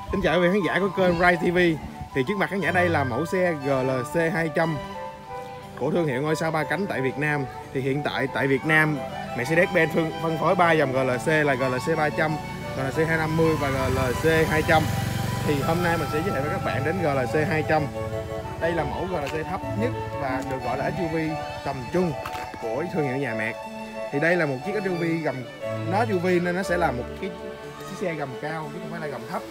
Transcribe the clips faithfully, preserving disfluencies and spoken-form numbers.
Xin chào quý khán giả của kênh Rise ti vi. Thì trước mặt khán giả đây là mẫu xe G L C hai trăm của thương hiệu ngôi sao ba cánh tại Việt Nam. Thì hiện tại tại Việt Nam, Mercedes-Benz phân, phân phối ba dòng G L C là G L C ba trăm, G L C hai năm mươi và G L C hai trăm. Thì hôm nay mình sẽ giới thiệu với các bạn đến G L C hai trăm. Đây là mẫu G L C thấp nhất và được gọi là ét u vê tầm trung của thương hiệu nhà Merc. Thì đây là một chiếc ét u vê gầm, nó ét u vê nên nó sẽ là một cái chiếc xe gầm cao chứ không phải là gầm thấp.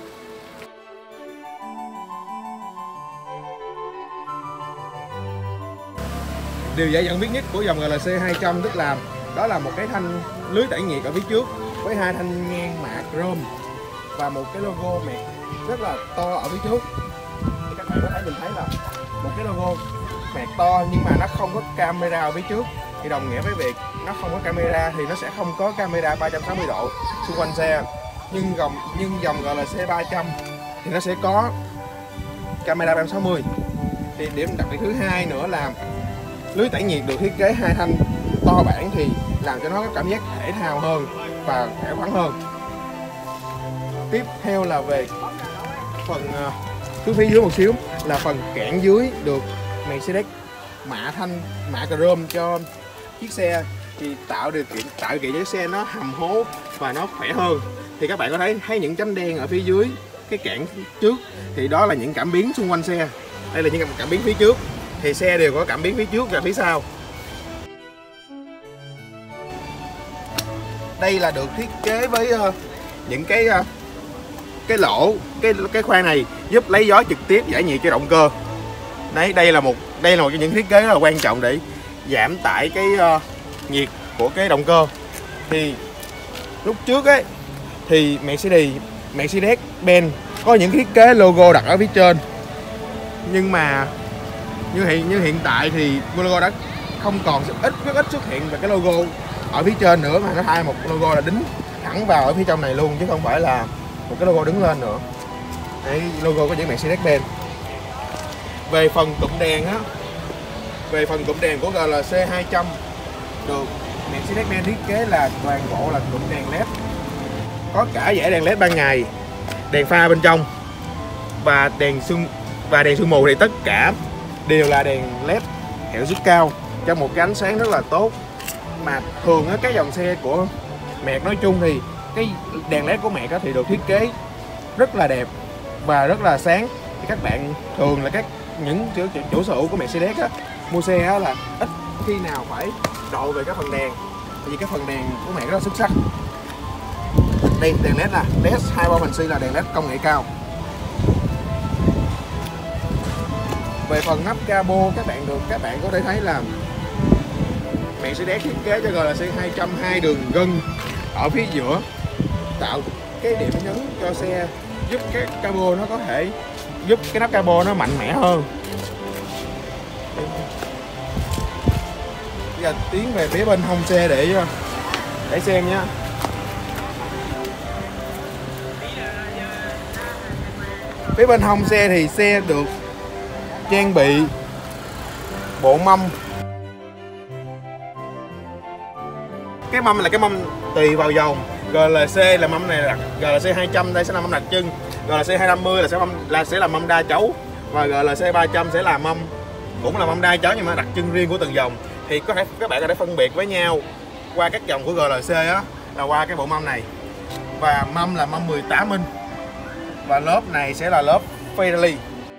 Điều dễ nhận biết nhất của dòng G L C hai trăm tức là đó là một cái thanh lưới tản nhiệt ở phía trước với hai thanh ngang mạ chrome và một cái logo Merc rất là to ở phía trước. Thì các bạn có thể nhìn thấy là một cái logo Merc to nhưng mà nó không có camera ở phía trước. Thì đồng nghĩa với việc nó không có camera thì nó sẽ không có camera ba trăm sáu mươi độ xung quanh xe. Nhưng dòng nhưng dòng G L C ba trăm thì nó sẽ có camera ba trăm sáu mươi. Thì điểm đặc biệt thứ hai nữa là lưới tản nhiệt được thiết kế hai thanh to bản thì làm cho nó có cảm giác thể thao hơn và khỏe khoắn hơn. Tiếp theo là về phần xuống phía dưới một xíu là phần cản dưới được Mercedes mạ thanh mạ chrome cho chiếc xe thì tạo điều kiện tạo điều kiện cho chiếc xe nó hầm hố và nó khỏe hơn. Thì các bạn có thấy thấy những chấm đen ở phía dưới cái cản trước thì đó là những cảm biến xung quanh xe. Đây là những cảm biến phía trước thì xe đều có cảm biến phía trước và phía sau. Đây là được thiết kế với uh, những cái uh, cái lỗ cái cái khoang này giúp lấy gió trực tiếp giải nhiệt cho động cơ. Đấy, đây là một đây là một trong những thiết kế rất là quan trọng để giảm tải cái uh, nhiệt của cái động cơ. Thì lúc trước ấy thì Mercedes Mercedes-Benz có những thiết kế logo đặt ở phía trên, nhưng mà như hiện như hiện tại thì logo đã không còn ít rất ít xuất hiện về cái logo ở phía trên nữa, mà nó thay một logo là đính thẳng vào ở phía trong này luôn chứ không phải là một cái logo đứng lên nữa. Đấy, logo của những Mercedes-Benz. Về phần cụm đèn á, về phần cụm đèn của G L C hai trăm được Mercedes-Benz thiết kế là toàn bộ là cụm đèn led, có cả dải đèn led ban ngày, đèn pha bên trong và đèn sương và đèn sương mù thì tất cả đều là đèn led hiệu suất cao cho một cái ánh sáng rất là tốt. Mà thường á, các dòng xe của Merc nói chung thì cái đèn led của Merc thì được thiết kế rất là đẹp và rất là sáng. Thì các bạn thường là các những chủ, chủ sở hữu của Mercedes á, mua xe á, là ít khi nào phải độ về các phần đèn, vì cái phần đèn của Merc rất là xuất sắc. Đây đèn led là D S hai ba C là đèn led công nghệ cao. Về phần nắp capo các bạn được các bạn có thể thấy là Mercedes thiết kế cho G L C hai trăm hai đường gân ở phía giữa tạo cái điểm nhấn cho xe, giúp cái capo nó có thể giúp cái nắp capo nó mạnh mẽ hơn. Bây giờ tiến về phía bên hông xe để để xem nhé. Phía bên hông xe thì xe được trang bị bộ mâm. Cái mâm là cái mâm tùy vào dòng. G L C là mâm này là G L C hai trăm đây sẽ là mâm đặc trưng, G L C hai năm mươi là sẽ mâm là sẽ là mâm đa chấu và G L C ba trăm sẽ là mâm cũng là mâm đa chấu nhưng mà đặc trưng riêng của từng dòng. Thì có thể các bạn có thể phân biệt với nhau qua các dòng của G L C á là qua cái bộ mâm này. Và mâm là mâm mười tám inch và lớp này sẽ là lớp Fairley.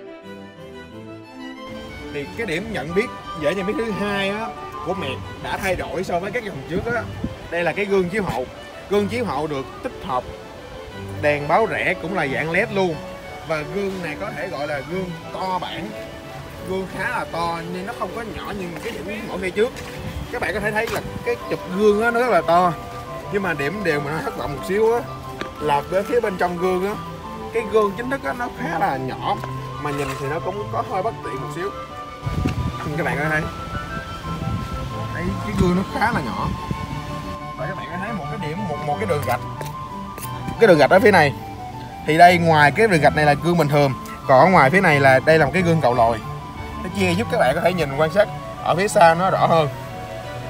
Thì cái điểm nhận biết dễ nhận biết thứ hai á của Merc đã thay đổi so với các dòng trước á. Đây là cái gương chiếu hậu. Gương chiếu hậu được tích hợp đèn báo rẽ cũng là dạng led luôn. Và gương này có thể gọi là gương to bản. Gương khá là to nhưng nó không có nhỏ như cái điểm mẫu phía trước. Các bạn có thể thấy là cái chụp gương á nó rất là to. Nhưng mà điểm đều mà nó thất vọng một xíu á là với phía bên trong gương á, cái gương chính thức á nó khá là nhỏ mà nhìn thì nó cũng có hơi bất tiện một xíu. Các bạn có thấy đấy, cái gương nó khá là nhỏ và các bạn có thấy một cái điểm một một cái đường gạch cái đường gạch ở phía này. Thì đây ngoài cái đường gạch này là gương bình thường, còn ở ngoài phía này là đây là một cái gương cầu lồi, nó chia giúp các bạn có thể nhìn quan sát ở phía xa nó rõ hơn.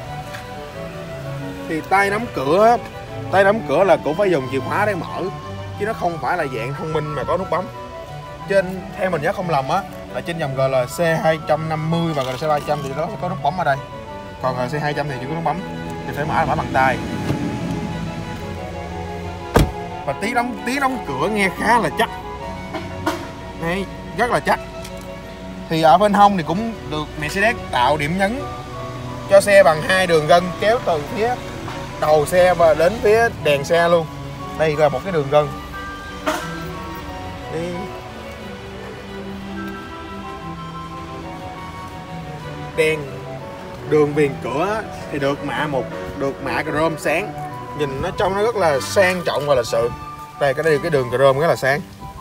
Thì tay nắm cửa tay nắm cửa là cũng phải dùng chìa khóa để mở chứ nó không phải là dạng thông minh mà có nút bấm. Trên theo mình nhớ không lầm á, là trên dòng giê lờ xê hai năm mươi và giê lờ xê ba trăm thì nó có nút bấm ở đây, còn giê lờ xê hai trăm thì chưa có nút bấm, thì phải mở mở bằng tay. Và tiếng đóng tiếng đóng cửa nghe khá là chắc, đây rất là chắc. Thì ở bên hông thì cũng được Mercedes tạo điểm nhấn cho xe bằng hai đường gân kéo từ phía đầu xe và đến phía đèn xe luôn. Đây là một cái đường gân. Đi. Đèn đường viền cửa thì được mạ một được mạ chrome sáng, nhìn nó trông nó rất là sang trọng và lịch sự. Đây cái đây cái đường chrome rất là sáng.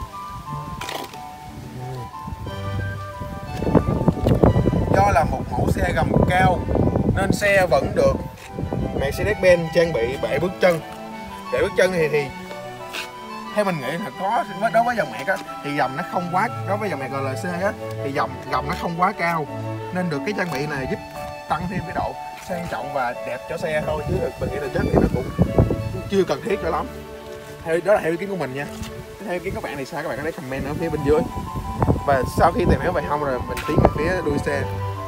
Do là một mẫu xe gầm cao nên xe vẫn được Mercedes-Benz trang bị bệ bước chân. Bệ bước chân thì thì theo mình nghĩ là có đối với dòng Merc á, thì dòng nó không quá, đối với dòng Merc giê lờ xê á, thì dòng gầm nó không quá cao nên được cái trang bị này giúp tăng thêm cái độ sang trọng và đẹp cho xe thôi, chứ mình nghĩ là chắc thì nó cũng chưa cần thiết cho lắm. Theo đó là theo ý kiến của mình nha. Theo ý kiến các bạn thì sao, các bạn có thể comment ở phía bên dưới. Và sau khi tìm hiểu về hông rồi mình tiến về phía đuôi xe.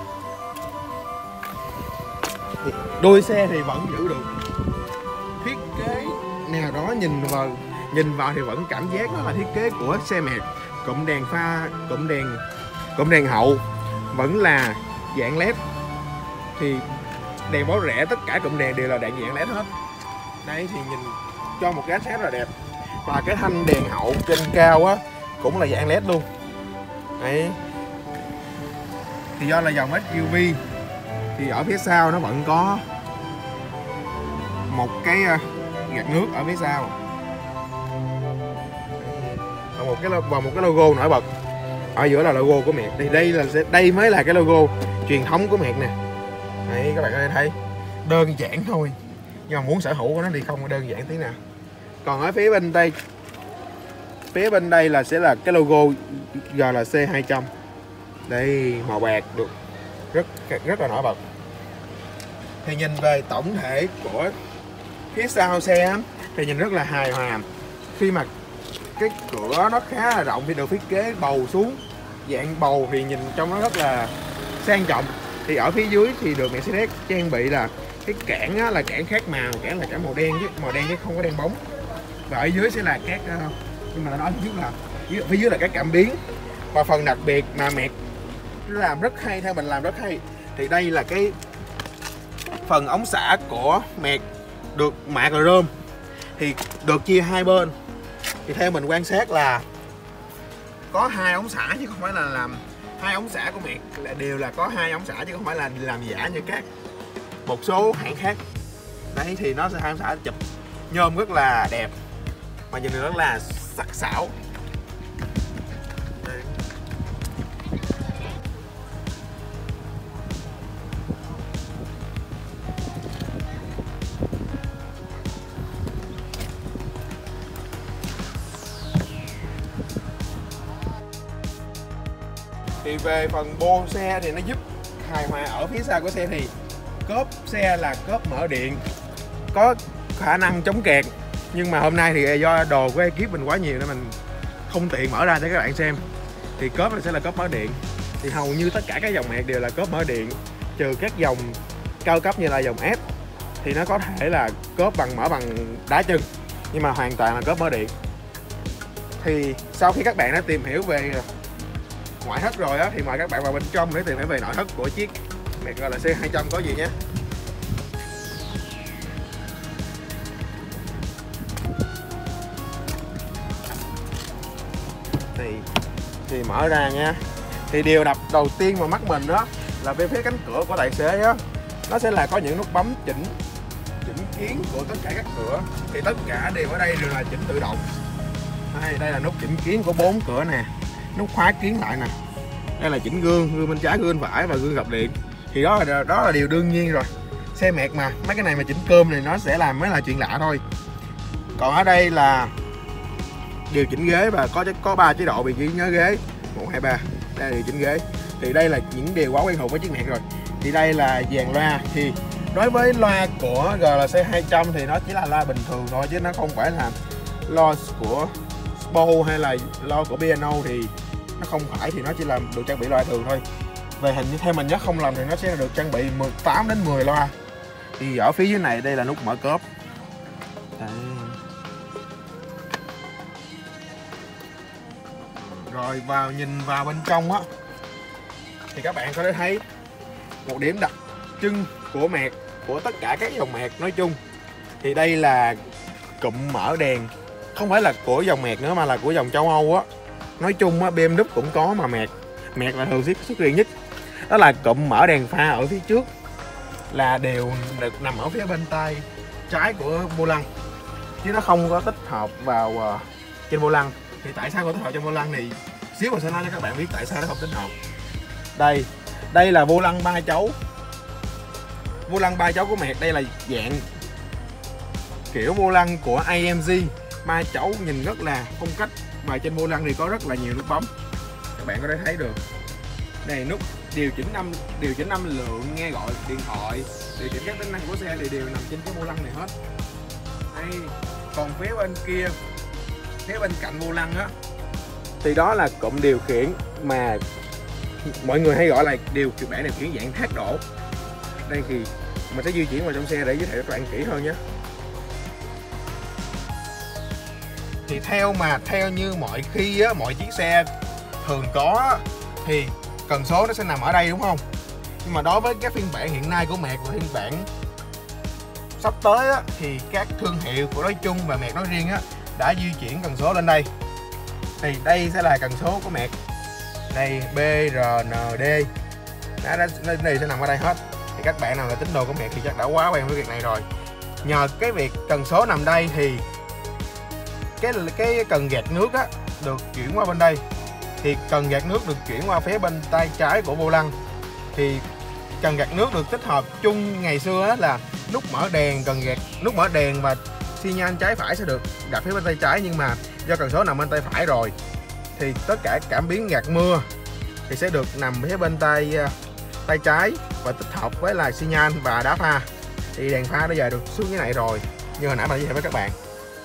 Thì đuôi xe thì vẫn giữ được thiết kế nào đó, nhìn vào nhìn vào thì vẫn cảm giác nó là thiết kế của xe Merc. Cụm đèn pha, cụm đèn cụm đèn hậu vẫn là dạng led. Thì đèn báo rẽ, tất cả cụm đèn đều là đèn dạng led hết. Đây thì nhìn cho một cái ánh sáng rất là đẹp. Và cái thanh đèn hậu trên cao á cũng là dạng led luôn. Đấy. Thì do là dòng ét u vê thì ở phía sau nó vẫn có một cái gạt nước ở phía sau và một cái và một cái logo nổi bật ở giữa là logo của Merc. Thì đây là đây mới là cái logo truyền thống của Merc nè. Đấy, các bạn có thể thấy đơn giản thôi, nhưng mà muốn sở hữu của nó thì không có đơn giản tí nào. Còn ở phía bên đây phía bên đây là sẽ là cái logo giê lờ xê hai trăm. Đây màu bạc được rất rất là nổi bật. Thì nhìn về tổng thể của phía sau xe thì nhìn rất là hài hòa, khi mà cái cửa nó khá là rộng thì được thiết kế bầu xuống dạng bầu thì nhìn trong nó rất là sang trọng. Thì ở phía dưới thì được Mercedes trang bị là cái cản á, là cản khác màu, cản là cản màu đen chứ màu đen chứ không có đen bóng. Và ở dưới sẽ là các nhưng mà nói trước là phía dưới là các cảm biến. Và phần đặc biệt mà Merc làm rất hay, theo mình làm rất hay, thì đây là cái phần ống xả của Merc được mạ chrome, thì được chia hai bên. Thì theo mình quan sát là có hai ống xả chứ không phải là làm hai ống xả của Merc là đều là có hai ống xả chứ không phải là làm giả như các một số hãng khác. Đấy thì nó sẽ hai ống xả chụp nhôm rất là đẹp mà nhìn rất là sắc sảo. Đây. Thì về phần bô xe thì nó giúp hài hòa ở phía sau của xe, thì cốp xe là cốp mở điện có khả năng chống kẹt, nhưng mà hôm nay thì do đồ của ekip mình quá nhiều nên mình không tiện mở ra cho các bạn xem. Thì cốp này sẽ là cốp mở điện, thì hầu như tất cả các dòng Merc đều là cốp mở điện, trừ các dòng cao cấp như là dòng F thì nó có thể là cốp bằng mở bằng đá chân, nhưng mà hoàn toàn là cốp mở điện. Thì sau khi các bạn đã tìm hiểu về ngoại thất rồi á, thì mời các bạn vào bên trong để tìm hiểu về nội thất của chiếc Merc giê lờ xê hai trăm có gì nhé. Thì, thì mở ra nha. Thì điều đập đầu tiên vào mắt mình đó là bên phía cánh cửa của tài xế á, nó sẽ là có những nút bấm chỉnh chỉnh kiến của tất cả các cửa. Thì tất cả đều ở đây đều là chỉnh tự động. Đây, đây là nút chỉnh kiến của bốn cửa nè, nút khóa kiến lại nè. Đây là chỉnh gương, gương bên trái, gương bên phải và gương gập điện. Thì đó là đó là điều đương nhiên rồi. Xe Merc mà, mấy cái này mà chỉnh cơm này nó sẽ làm mới là chuyện lạ thôi. Còn ở đây là điều chỉnh ghế và có có ba chế độ vị trí nhớ ghế một, hai, ba. Đây là điều chỉnh ghế. Thì đây là những điều quá quen thuộc với chiếc Merc rồi. Thì đây là dàn loa. Thì đối với loa của giê lờ xê hai trăm thì nó chỉ là loa bình thường thôi, chứ nó không phải là lo của Spo hay là lo của piano thì nó không phải, thì nó chỉ là được trang bị loa thường thôi. Về hình như theo mình nhớ không lầm thì nó sẽ được trang bị tám đến mười loa. Thì ở phía dưới này đây là nút mở cốp. Đấy. Rồi vào nhìn vào bên trong á thì các bạn có thể thấy một điểm đặc trưng của Mạc, của tất cả các dòng Mạc nói chung, thì đây là cụm mở đèn, không phải là của dòng Mạc nữa mà là của dòng châu Âu á. Nói chung á, bê em vê cũng có mà Mạc Mạc là thường xuất hiện nhất. Đó là cụm mở đèn pha ở phía trước là đều được nằm ở phía bên tay trái của vô lăng, chứ nó không có tích hợp vào uh, trên vô lăng. Thì tại sao không tích hợp trên vô lăng thì xíu mình sẽ nói cho các bạn biết tại sao nó không tích hợp. Đây, đây là vô lăng ba chấu. Vô lăng ba chấu của Mạc đây là dạng kiểu vô lăng của a em giê ba chấu, nhìn rất là phong cách, và trên vô lăng thì có rất là nhiều nút bấm, các bạn có thể thấy được. Đây nút điều chỉnh âm điều chỉnh âm lượng, nghe gọi điện thoại, điều chỉnh các tính năng của xe thì đều nằm trên cái vô lăng này hết. Đây, còn phía bên kia, phía bên cạnh vô lăng á thì đó là cụm điều khiển mà mọi người hay gọi là điều khiển bảng điều khiển dạng thác đổ. Đây thì mình sẽ di chuyển vào trong xe để giới thiệu các bạn kỹ hơn nhé. Thì theo mà theo như mọi khi á, mọi chiếc xe thường có thì cần số nó sẽ nằm ở đây đúng không? Nhưng mà đối với các phiên bản hiện nay của Mạc và phiên bản sắp tới á, thì các thương hiệu của nói chung và Mạc nói riêng á, đã di chuyển cần số lên đây. Thì đây sẽ là cần số của Mạc. Đây bê rờ en đê. Đó, đây sẽ nằm ở đây hết. Thì các bạn nào là tín đồ của Mạc thì chắc đã quá quen với việc này rồi. Nhờ cái việc cần số nằm đây thì cái cái cần gạt nước á được chuyển qua bên đây. Thì cần gạt nước được chuyển qua phía bên tay trái của vô lăng. Thì cần gạt nước được tích hợp chung ngày xưa á, là nút mở đèn, cần gạt nút mở đèn và xi nhan trái phải sẽ được đặt phía bên tay trái, nhưng mà do cần số nằm bên tay phải rồi thì tất cả cảm biến gạt mưa thì sẽ được nằm phía bên tay tay trái và tích hợp với là xi nhan và đá pha. Thì đèn pha bây giờ được xuống như này rồi, như hồi nãy mình giới thiệu với các bạn.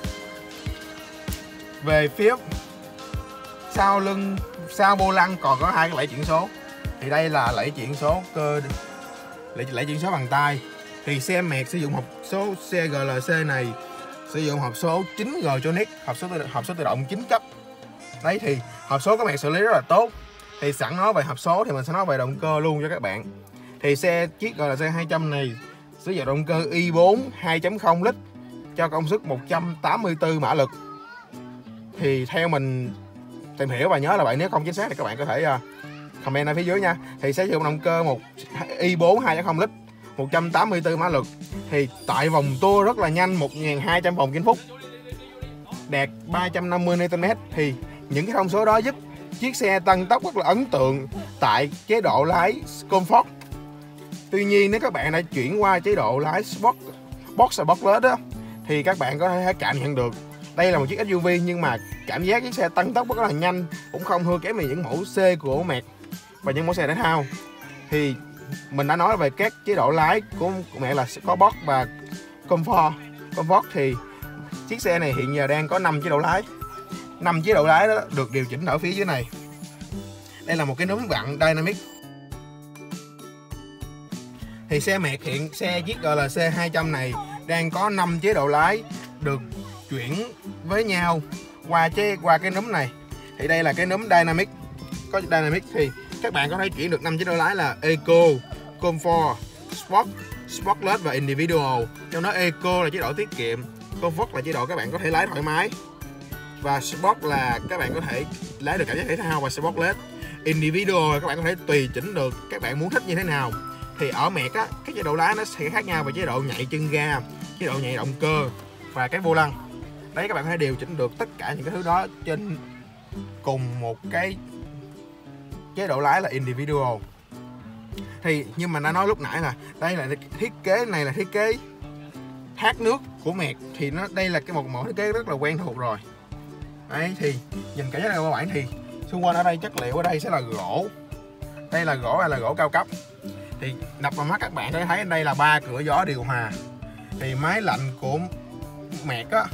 Về phía sau lưng, sau vô lăng còn có hai cái lẫy chuyển số. Thì đây là lẫy chuyển số cơ lẫy, lẫy chuyển số bằng tay. Thì xe Mạc sử dụng hộp số xe giê lờ xê này sử dụng hộp số chín G Tronic, hộp số tự, hộp số tự động chín cấp. Đấy thì hộp số của Mạc xử lý rất là tốt. Thì sẵn nói về hộp số thì mình sẽ nói về động cơ luôn cho các bạn. Thì xe chiếc giê lờ xê hai trăm này sử dụng động cơ i bốn hai chấm không lít cho công suất một trăm tám mươi tư mã lực. Thì theo mình tìm hiểu và nhớ là vậy, nếu không chính xác thì các bạn có thể uh, comment ở phía dưới nha. Thì sẽ sử dụng động cơ một i bốn hai chấm không lít, một trăm tám mươi tư mã lực. Thì tại vòng tua rất là nhanh, một nghìn hai trăm vòng trên phút, đạt ba trăm năm mươi Newton mét. Thì những cái thông số đó giúp chiếc xe tăng tốc rất là ấn tượng tại chế độ lái Comfort. Tuy nhiên nếu các bạn đã chuyển qua chế độ lái Sport, Box và Boxless đó, thì các bạn có thể cảm nhận được đây là một chiếc ét u vê nhưng mà cảm giác chiếc xe tăng tốc rất là nhanh, cũng không thua kém gì những mẫu C của Mạc và những mẫu xe thể thao. Thì mình đã nói về các chế độ lái của Mạc là có Box và Comfort. Comfort thì chiếc xe này hiện giờ đang có năm chế độ lái. năm chế độ lái đó được điều chỉnh ở phía dưới này. Đây là một cái núm vặn Dynamic. Thì xe Mạc hiện xe chiếc giê lờ xê hai trăm này đang có năm chế độ lái được chuyển với nhau qua chế qua cái núm này. Thì đây là cái núm Dynamic. Có Dynamic thì các bạn có thể chuyển được năm chế độ lái là Eco, Comfort, Sport, Sportless và Individual. Trong đó Eco là chế độ tiết kiệm, Comfort là chế độ các bạn có thể lái thoải mái, và Sport là các bạn có thể lái được cảm giác thể thao, và Sportless, Individual các bạn có thể tùy chỉnh được các bạn muốn thích như thế nào. Thì ở Mạc á, các chế độ lái nó sẽ khác nhau về chế độ nhạy chân ga, chế độ nhạy động cơ và cái vô lăng. Đấy, các bạn có thể điều chỉnh được tất cả những cái thứ đó trên cùng một cái chế độ lái là Individual. Thì nhưng mà đã nói lúc nãy là đây là thiết kế này là thiết kế thác nước của Mạc, thì nó đây là cái một mẫu thiết kế rất là quen thuộc rồi. Đấy, thì nhìn cả các bạn thì xung quanh ở đây chất liệu ở đây sẽ là gỗ. Đây là gỗ hay là gỗ cao cấp. Thì đập vào mắt các bạn sẽ thấy đây là ba cửa gió điều hòa. Thì máy lạnh của Mạc á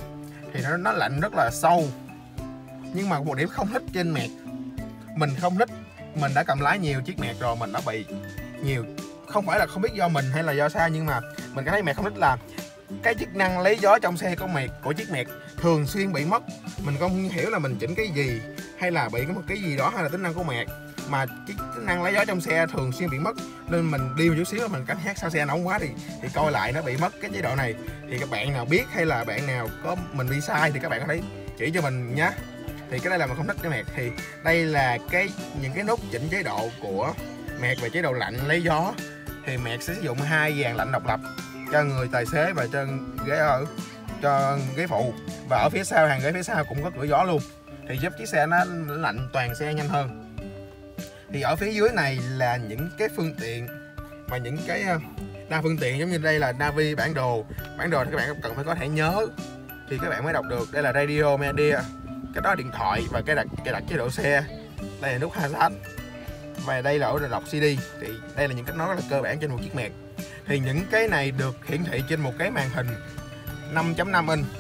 thì nó, nó lạnh rất là sâu. Nhưng mà một điểm không thích trên Mẹc, mình không thích, mình đã cầm lái nhiều chiếc Mẹc rồi, mình đã bị nhiều, không phải là không biết do mình hay là do sao, nhưng mà mình cảm thấy Mẹc không thích là cái chức năng lấy gió trong xe của Mẹc, của chiếc Mẹc thường xuyên bị mất. Mình không hiểu là mình chỉnh cái gì hay là bị có một cái gì đó, hay là tính năng của Mẹc mà cái chức năng lấy gió trong xe thường xuyên bị mất, nên mình đi một chút xíu là mình cảm giác sao xe nóng quá thì thì coi lại nó bị mất cái chế độ này. Thì các bạn nào biết hay là bạn nào có mình đi sai thì các bạn có thể chỉ cho mình nhé. Thì cái đây là mình không thích cái Mẹc. Thì đây là cái những cái nút chỉnh chế độ của Mẹc về chế độ lạnh lấy gió. Thì Mẹc sẽ sử dụng hai dàn lạnh độc lập cho người tài xế và cho ghế ở cho ghế phụ, và ở phía sau, hàng ghế phía sau cũng có cửa gió luôn, thì giúp chiếc xe nó lạnh toàn xe nhanh hơn. Thì ở phía dưới này là những cái phương tiện mà những cái đa phương tiện, giống như đây là Navi, bản đồ. Bản đồ thì các bạn cần phải có thể nhớ thì các bạn mới đọc được. Đây là radio media, cái đó là điện thoại, và cái đặt cái đặt chế độ xe. Đây là nút hazard, và đây là ổ đọc xê đê. Thì đây là những cách nói rất là cơ bản trên một chiếc Mẹc. Thì những cái này được hiển thị trên một cái màn hình năm chấm năm inch.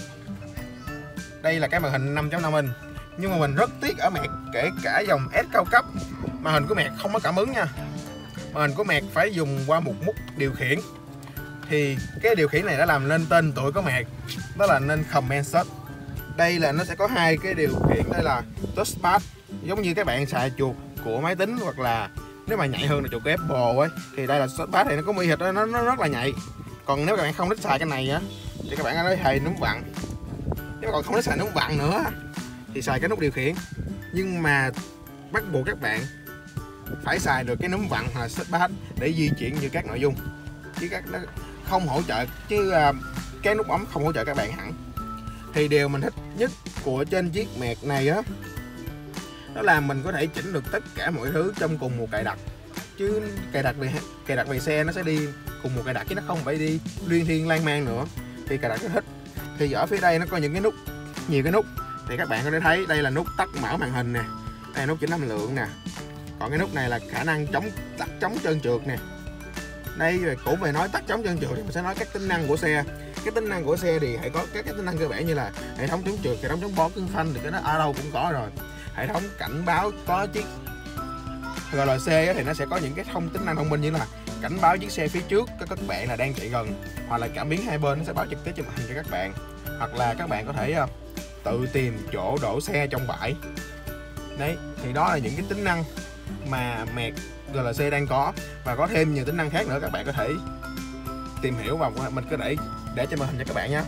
Đây là cái màn hình năm chấm năm inch. Nhưng mà mình rất tiếc ở Mẹc, kể cả dòng S cao cấp, màn hình của Mẹc không có cảm ứng nha. Màn hình của Mẹc phải dùng qua một nút điều khiển. Thì cái điều khiển này đã làm nên tên tuổi của Mẹc, đó là nên Command Search. Đây là nó sẽ có hai cái điều khiển, đây là touchpad, giống như các bạn xài chuột của máy tính, hoặc là nếu mà nhạy hơn là chuột của Apple ấy, thì đây là touchpad thì nó có mi hệt đó, nó, nó rất là nhạy. Còn nếu các bạn không thích xài cái này á thì các bạn có thể xài núm vặn. Nếu còn không thích xài núm vặn nữa thì xài cái nút điều khiển. Nhưng mà bắt buộc các bạn phải xài được cái núm vặn hoặc là touchpad để di chuyển như các nội dung, chứ các nó không hỗ trợ, chứ uh, cái nút bấm không hỗ trợ các bạn hẳn. Thì điều mình thích nhất của trên chiếc Mẹc này á, đó là mình có thể chỉnh được tất cả mọi thứ trong cùng một cài đặt. Chứ cài đặt về cài đặt về xe nó sẽ đi cùng một cài đặt, chứ nó không phải đi liên thiên lan man nữa. Thì cài đặt rất thích. Thì ở phía đây nó có những cái nút, nhiều cái nút. Thì các bạn có thể thấy đây là nút tắt mở màn hình nè, đây là nút chỉnh âm lượng nè. Còn cái nút này là khả năng chống tắt chống trơn trượt nè. Đây rồi cũng về nói tắt chống trơn trượt thì mình sẽ nói các tính năng của xe. Cái tính năng của xe thì hãy có các cái tính năng cơ bản như là hệ thống chống trượt, hệ thống chống bó cứng phanh, thì cái đó ở đâu cũng có rồi. Hệ thống cảnh báo có chiếc giê lờ xê thì nó sẽ có những cái thông tính năng thông minh như là cảnh báo chiếc xe phía trước có các bạn là đang chạy gần, hoặc là cảm biến hai bên nó sẽ báo trực tiếp trên màn hình cho các bạn, hoặc là các bạn có thể uh, tự tìm chỗ đổ xe trong bãi. Đấy, thì đó là những cái tính năng mà Mẹc giê lờ xê đang có, và có thêm nhiều tính năng khác nữa các bạn có thể tìm hiểu và mình có thể để trên màn hình cho các bạn nhé.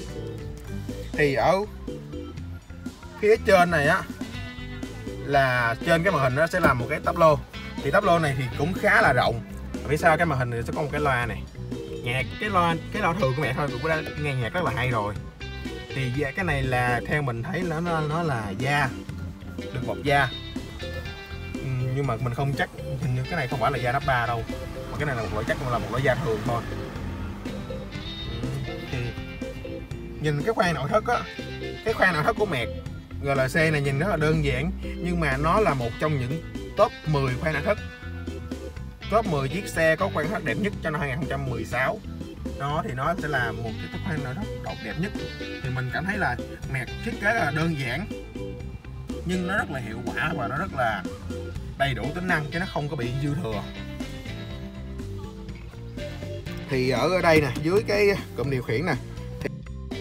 Thì ở phía trên này á, là trên cái màn hình nó sẽ là một cái táp lô. Thì táp lô này thì cũng khá là rộng. Ở phía sau cái màn hình thì sẽ có một cái loa này, nhạc, cái loa cái loa thường của Mẹc thôi cũng đã nghe nhạc rất là hay rồi. Thì cái này là theo mình thấy nó nó, nó là da, được bọc da, ừ, nhưng mà mình không chắc, hình như cái này không phải là da nắp ba đâu, mà cái này là một loại, chắc là một loại da thường thôi. Ừ, thì nhìn cái khoang nội thất á, cái khoang nội thất của Mẹc giê lờ xê này nhìn rất là đơn giản, nhưng mà nó là một trong những top mười khoang nội thất, top mười chiếc xe có khoang nội thất đẹp nhất cho năm hai không một sáu. Đó thì nó sẽ là một cái khoang nội thất độc đẹp nhất. Thì mình cảm thấy là Mẹc thiết kế là đơn giản nhưng nó rất là hiệu quả và nó rất là đầy đủ tính năng, chứ nó không có bị dư thừa. Thì ở đây nè, dưới cái cụm điều khiển nè, thì,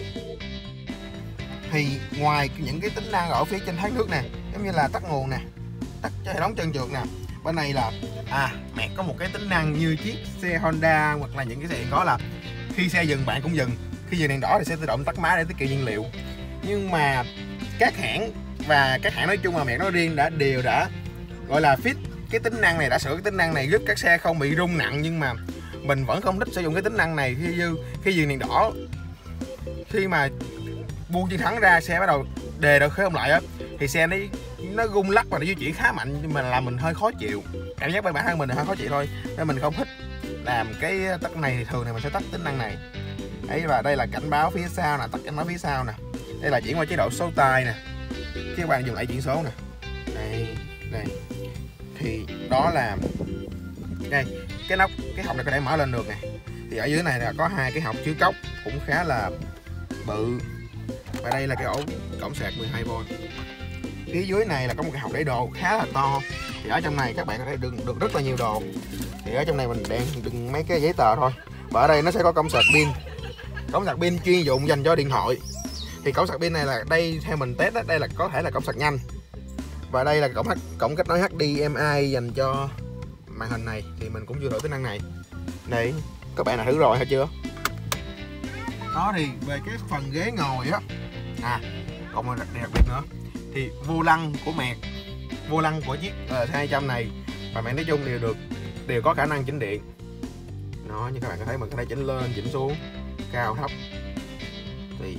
thì ngoài những cái tính năng ở phía trên thoát nước nè, giống như là tắt nguồn nè, tắt cho hệ thống trơn trượt nè, bên này là à Mẹc có một cái tính năng như chiếc xe Honda hoặc là những cái xe hiện có là khi xe dừng bạn cũng dừng, khi dừng đèn đỏ thì sẽ tự động tắt máy để tiết kiệm nhiên liệu. Nhưng mà các hãng và các hãng nói chung là Mẹc nói riêng đã đều đã gọi là fit cái tính năng này, đã sửa cái tính năng này giúp các xe không bị rung nặng. Nhưng mà mình vẫn không thích sử dụng cái tính năng này khi dư khi dừng đèn đỏ, khi mà buông chân thắng ra xe bắt đầu đề đầu khởi động lại á, thì xe nó nó rung lắc và nó di chuyển khá mạnh, nhưng mà làm mình hơi khó chịu, cảm giác bên bản thân mình là hơi khó chịu thôi, nên mình không thích làm cái tắt này. Thì thường thì mình sẽ tắt tính năng này ấy. Và đây là cảnh báo phía sau nè, tắt cảnh báo phía sau nè, đây là chuyển qua chế độ số tay nè, các bạn dùng lại chuyển số nè, đây đây. Thì đó là đây cái nóc, cái hộc này có thể mở lên được nè. Thì ở dưới này là có hai cái hộc chứa cốc cũng khá là bự. Và đây là cái ổ cổng sạc mười hai vôn. Phía dưới này là có một cái hộc để đồ khá là to. Thì ở trong này các bạn có thể đựng được rất là nhiều đồ. Thì ở trong này mình đang đựng mấy cái giấy tờ thôi. Và ở đây nó sẽ có cổng sạc pin. Cổng sạc pin chuyên dụng dành cho điện thoại. Thì cổng sạc pin này là đây theo mình test đó, đây là có thể là cổng sạc nhanh. Và đây là cổng cổng kết nối hát đê em i dành cho màn hình này. Thì mình cũng chưa thử tính năng này. Đây, các bạn đã thử rồi hay chưa? Đó, thì về cái phần ghế ngồi á, à còn một đặc biệt nữa thì vô lăng của Mẹt, vô lăng của chiếc G L C hai trăm này và Mẹt nói chung đều được đều có khả năng chỉnh điện. Nó như các bạn có thấy mình có thể chỉnh lên chỉnh xuống, cao thấp thì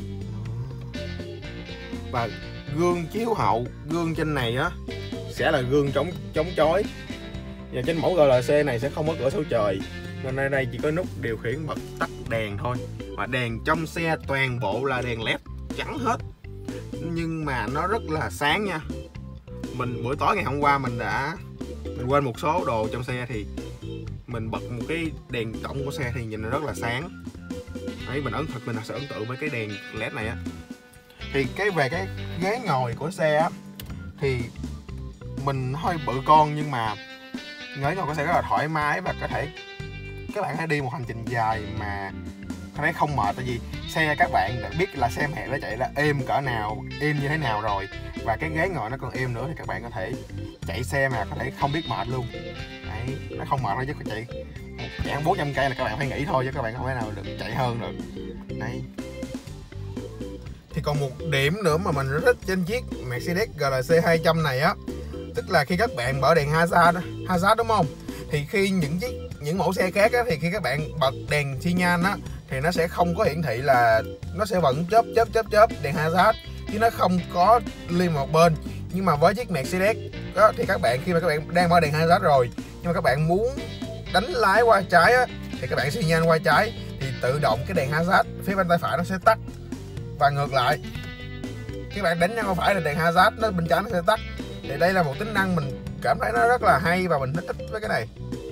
và gương chiếu hậu, gương trên này á sẽ là gương chống chống chói. Và trên mẫu G L C này sẽ không có cửa sổ trời, nên ở đây chỉ có nút điều khiển bật tắt đèn thôi. Và đèn trong xe toàn bộ là đèn led trắng hết, nhưng mà nó rất là sáng nha. Mình buổi tối ngày hôm qua mình đã mình quên một số đồ trong xe thì mình bật một cái đèn tổng của xe thì nhìn nó rất là sáng. Đấy, mình ấn thật mình thật sự ấn tượng với cái đèn led này á. Thì cái về cái ghế ngồi của xe á thì mình hơi bự con, nhưng mà ghế ngồi của xe rất là thoải mái và có thể các bạn hãy đi một hành trình dài mà có thể không mệt. Tại vì xe các bạn đã biết là xe Mẹt nó chạy là êm cỡ nào, êm như thế nào rồi, và cái ghế ngồi nó còn êm nữa thì các bạn có thể chạy xe mà có thể không biết mệt luôn. Đấy, nó không mệt đâu, chứ chạy chạy bốn trăm cây là các bạn phải nghỉ thôi, chứ các bạn không thể nào được chạy hơn được. Đấy. Thì còn một điểm nữa mà mình rất thích trên chiếc Mercedes G L C hai trăm này á, tức là khi các bạn mở đèn hazard hazard đúng không, thì khi những chiếc những mẫu xe khác á, thì khi các bạn bật đèn xi nhan á thì nó sẽ không có hiển thị, là nó sẽ vẫn chớp chớp chớp chớp đèn hazard chứ nó không có liên một bên. Nhưng mà với chiếc Mercedes đó, thì các bạn khi mà các bạn đang mở đèn hazard rồi nhưng mà các bạn muốn đánh lái qua trái á, thì các bạn xi nhan qua trái thì tự động cái đèn hazard phía bên tay phải nó sẽ tắt, và ngược lại các bạn đánh qua phải là đèn hazard nó bên trái nó sẽ tắt. Thì đây là một tính năng mình cảm thấy nó rất là hay và mình thích với cái này.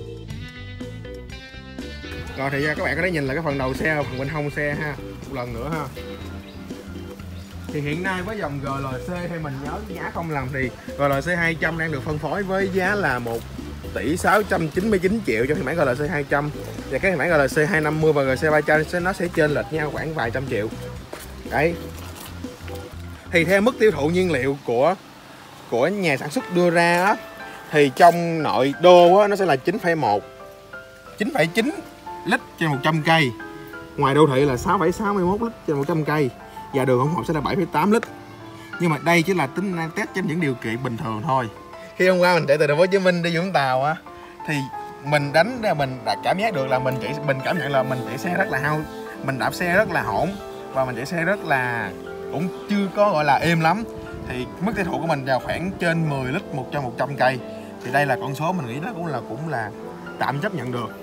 Rồi thì các bạn có thể nhìn lại cái phần đầu xe, phần bên hông xe ha, một lần nữa ha. Thì hiện nay với dòng G L C hay mình nhớ giá không lầm thì G L C hai trăm đang được phân phối với giá là một tỷ sáu trăm chín mươi chín triệu cho phiên bản G L C hai trăm, và cái phiên bản G L C hai năm mươi và G L C ba trăm nó sẽ chênh lệch nhau khoảng vài trăm triệu. Đấy. Thì theo mức tiêu thụ nhiên liệu của của nhà sản xuất đưa ra á, thì trong nội đô á, nó sẽ là chín phẩy một chín phẩy chín lít trên một trăm cây. Ngoài đô thị là sáu phẩy sáu mươi mốt lít trên một trăm cây. Và đường hỗn hợp sẽ là bảy phẩy tám lít. Nhưng mà đây chỉ là tính năng test trên những điều kiện bình thường thôi. Khi hôm qua mình chạy từ thành phố Hồ Chí Minh đi Vũng Tàu á, thì mình đánh ra mình đã cảm giác được là mình chạy mình cảm nhận là mình chạy xe rất là hao, mình đạp xe rất là hỗn và mình chạy xe rất là cũng chưa có gọi là êm lắm. Thì mức tiêu thụ của mình vào khoảng trên mười lít một trăm một trăm cây. Thì đây là con số mình nghĩ nó cũng là cũng là tạm chấp nhận được.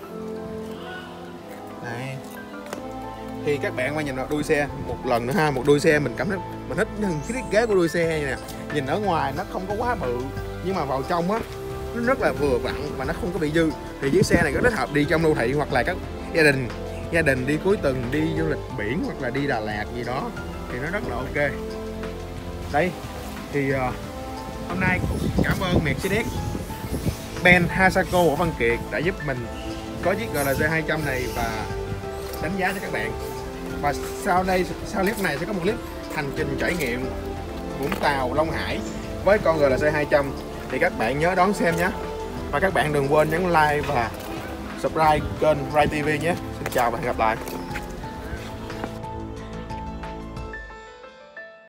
Đây. Thì các bạn qua nhìn vào đuôi xe một lần nữa ha, một đuôi xe mình cảm thấy mình thích cái thiết kế của đuôi xe này nè. Nhìn ở ngoài nó không có quá bự, nhưng mà vào trong á nó rất là vừa vặn và nó không có bị dư. Thì chiếc xe này có thích hợp đi trong đô thị hoặc là các gia đình gia đình đi cuối tuần, đi du lịch biển hoặc là đi Đà Lạt gì đó thì nó rất là ok. Đây thì uh, hôm nay cảm ơn Mercedes Benz Hasaco của Văn Kiệt đã giúp mình có chiếc G L C hai trăm này và đánh giá cho các bạn. Và sau đây sau clip này sẽ có một clip hành trình trải nghiệm Vũng Tàu, Long Hải với con G L C hai trăm, thì các bạn nhớ đón xem nhé. Và các bạn đừng quên nhấn like và subscribe kênh Rai ti vi nhé. Xin chào và hẹn gặp lại.